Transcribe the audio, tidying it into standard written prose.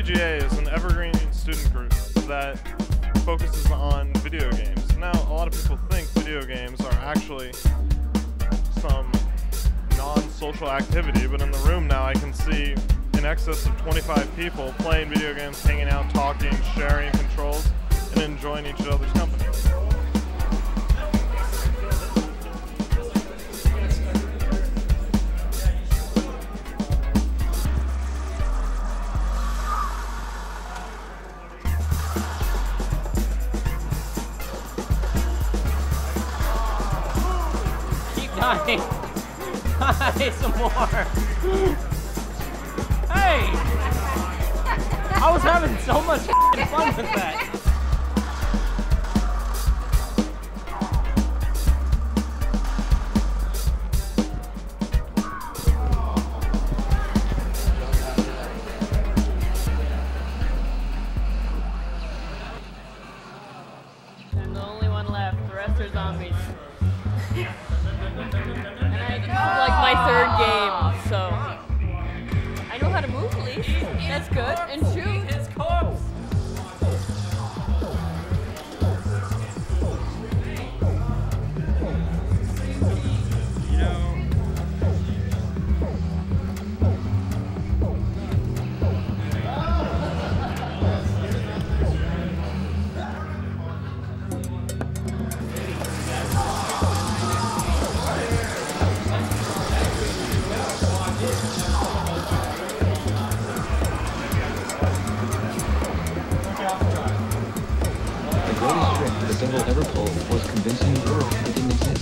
VGA is an evergreen student group that focuses on video games. Now, a lot of people think video games are actually some non-social activity, but in the room now I can see in excess of 25 people playing video games, hanging out, talking, sharing controls, and enjoying each other's company. Hi, some more. Hey! I was having so much fun with that. I'm the only one left. The rest are zombies. And this is like my third game, so I know how to move at least. That's good. And shoot. His corpse. The greatest trick the devil ever pulled was convincing the world it didn't exist.